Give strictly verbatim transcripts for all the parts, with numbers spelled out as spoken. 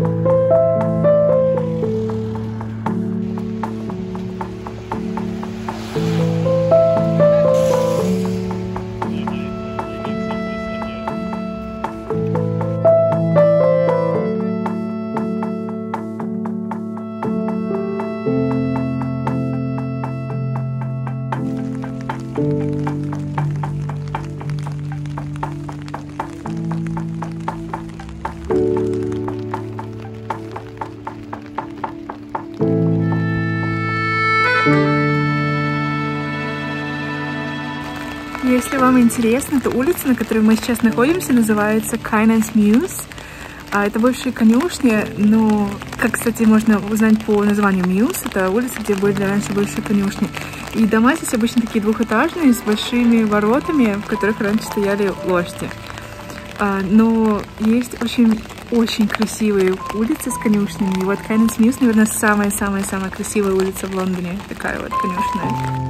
Если вам интересно, то улица, на которой мы сейчас находимся, называется Kyne's Mews. Это бывшие конюшни, но, как, кстати, можно узнать по названию Mews, это улица, где были раньше бывшие конюшни. И дома здесь обычно такие двухэтажные, с большими воротами, в которых раньше стояли лошади. Но есть очень-очень красивые улицы с конюшнями. И вот Kyne's Mews, наверное, самая-самая-самая красивая улица в Лондоне. Такая вот конюшная.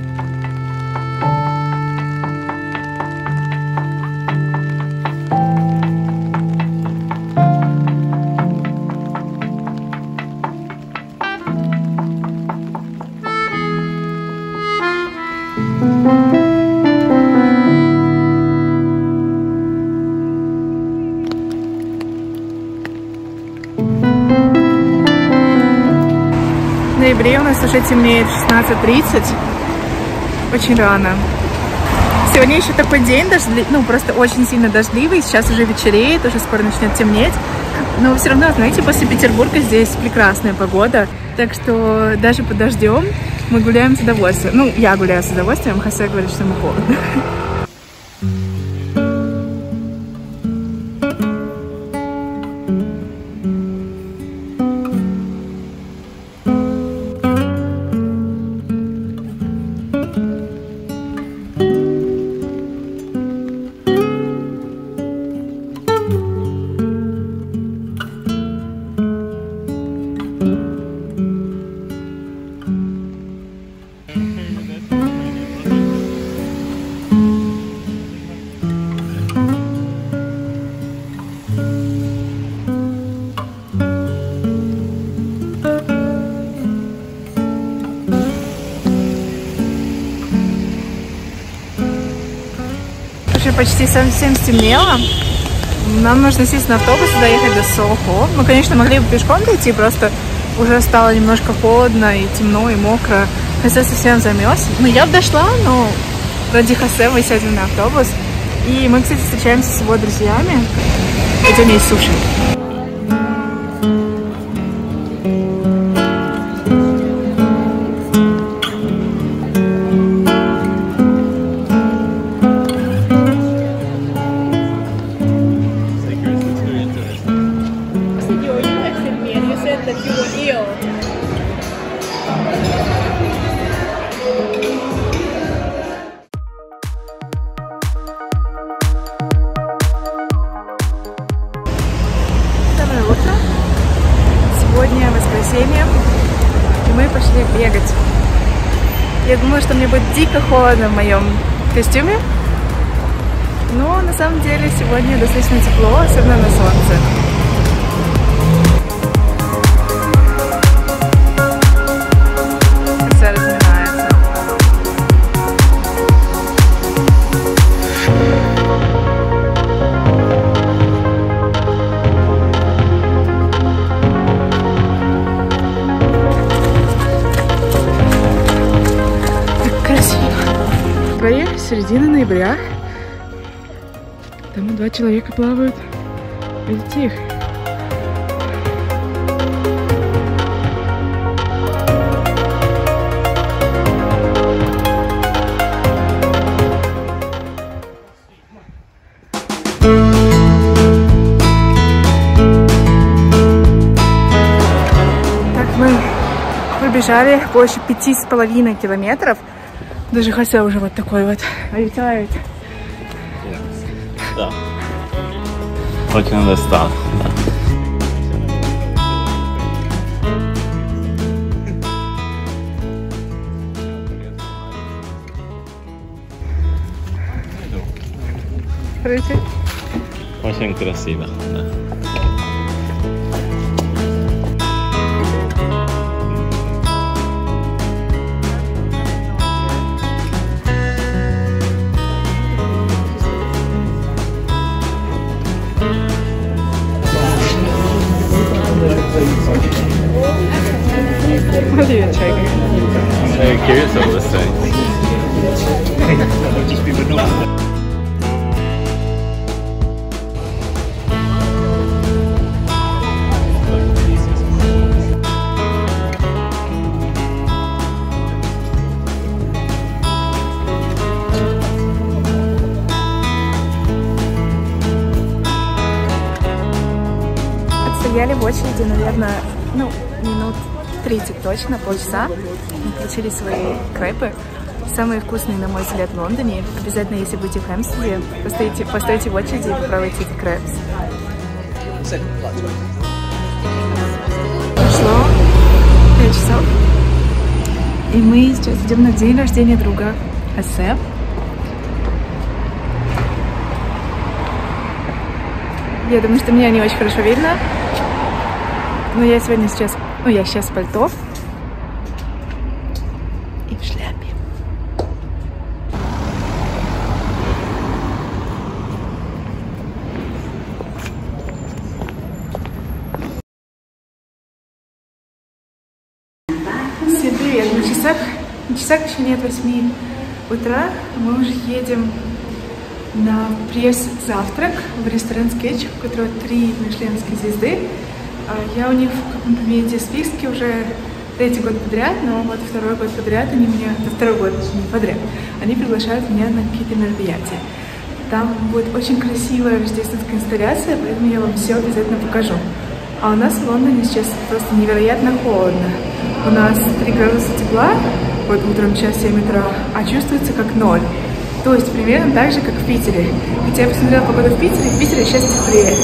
В ноябре у нас уже темнеет в шестнадцать тридцать, очень рано. Сегодня еще такой день, дождли... ну просто очень сильно дождливый, сейчас уже вечереет, уже скоро начнет темнеть. Но все равно, знаете, после Петербурга здесь прекрасная погода, так что даже под дождем мы гуляем с удовольствием. Ну, я гуляю с удовольствием, Хосе говорит, что ему холодно. Почти совсем стемнело. Нам нужно сесть на автобус и доехать до Сохо. Мы, конечно, могли бы пешком дойти, просто уже стало немножко холодно и темно, и мокро. Хосе совсем замерз. Ну, я бы дошла, но ради Хосе мы сядем на автобус. И мы, кстати, встречаемся с его друзьями. Где у меня есть суши. Сегодня воскресенье, и мы пошли бегать. Я думала, что мне будет дико холодно в моем костюме, но на самом деле сегодня достаточно тепло, особенно на солнце. Все разминается. Середина ноября. Там два человека плавают. Видите их? Так, мы пробежали больше пяти с половиной километров. Даже Хосе уже вот такой вот летает. Да. Очень достал. Смотрите. Очень красиво. Да. What are you checking? I'm very curious of this thing. Отстояли в очереди, наверное, ну, минут тридцать точно, полчаса. Мы получили свои крепы. Самые вкусные, на мой взгляд, в Лондоне. Обязательно, если будете в Хэмпстеде, постоите, постоите в очереди и попробуйте эти крепс. Прошло пять часов. И мы сейчас идем на день рождения друга Хосе. Я думаю, что меня не очень хорошо видно. Но я сегодня сейчас... Ну, я сейчас в пальто. И в шляпе. Всем привет! На часах, на часах еще нет восьми утра. Мы уже едем на пресс-завтрак в ресторан Sketch, у которого три мишленовские звезды. Я у них в каком-то моменте списке уже третий год подряд, но вот второй год подряд они меня, на второй год не подряд, они приглашают меня на какие-то мероприятия. Там будет очень красивая рождественская инсталляция, поэтому я вам все обязательно покажу. А у нас в Лондоне сейчас просто невероятно холодно. У нас три градуса тепла, вот утром час семь утра, а чувствуется как ноль. То есть примерно так же, как в Питере. Хотя я посмотрела погоду в Питере, в Питере сейчас теплее.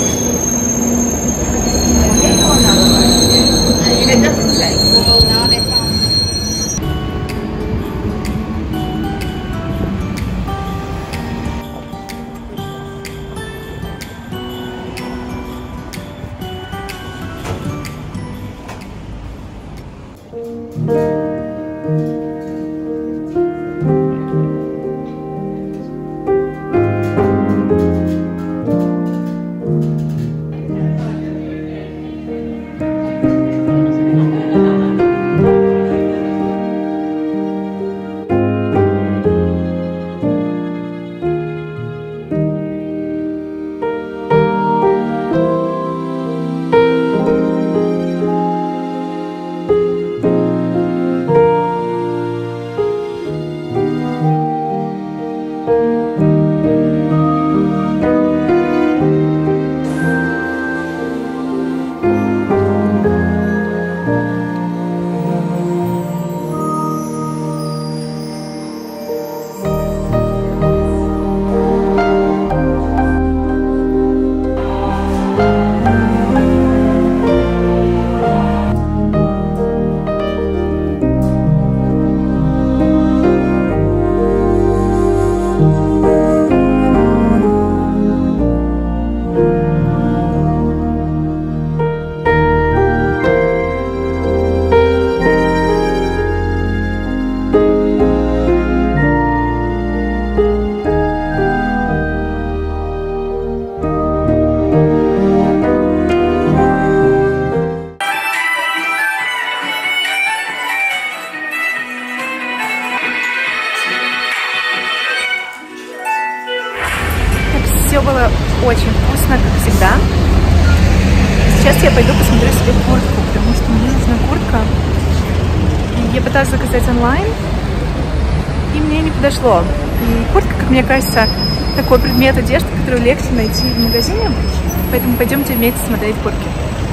Все было очень вкусно, как всегда. Сейчас я пойду посмотрю себе куртку, потому что мне нужна куртка. И я пыталась заказать онлайн, и мне не подошло. И куртка, как мне кажется, такой предмет одежды, который легче найти в магазине. Поэтому пойдемте вместе смотреть куртки.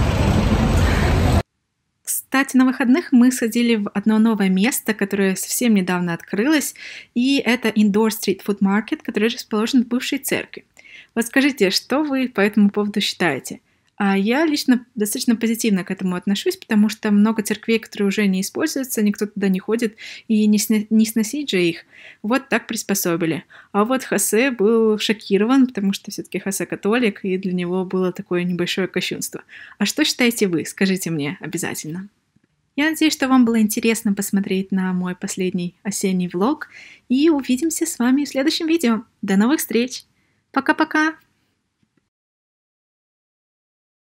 Кстати, на выходных мы сходили в одно новое место, которое совсем недавно открылось, и это Indoor Street Food Market, который расположен в бывшей церкви. Вот скажите, что вы по этому поводу считаете? А я лично достаточно позитивно к этому отношусь, потому что много церквей, которые уже не используются, никто туда не ходит, и не, сня... не сносить же их. Вот так приспособили. А вот Хосе был шокирован, потому что все-таки Хосе католик, и для него было такое небольшое кощунство. А что считаете вы? Скажите мне обязательно. Я надеюсь, что вам было интересно посмотреть на мой последний осенний влог, и увидимся с вами в следующем видео. До новых встреч! Пока-пока!